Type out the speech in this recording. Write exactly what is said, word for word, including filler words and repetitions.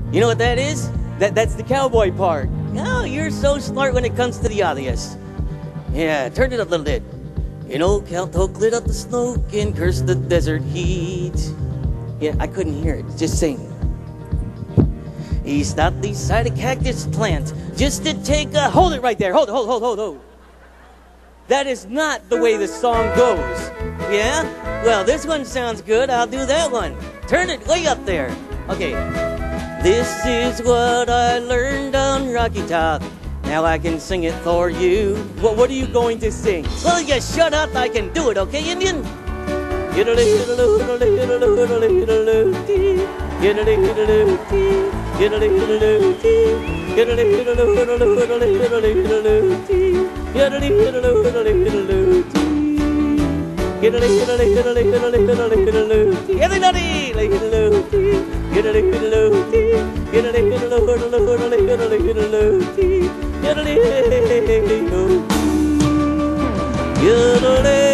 You know what that is? That that's the cowboy part. Oh, you're so smart when it comes to the obvious. Yeah, turn it up a little bit. You know, Count Oak lit up the smoke and cursed the desert heat. Yeah, I couldn't hear it. Just sing. He stopped beside a cactus plant just to take a... Hold it right there. Hold it, hold, hold, hold, hold. That is not the way the song goes. Yeah? Well, this one sounds good. I'll do that one. Turn it way up there. Okay. This is what I learned on Rocky Top. Now I can sing it for you. What, what are you going to sing? Well, you shut up. I can do it, okay, Indian? Everybody!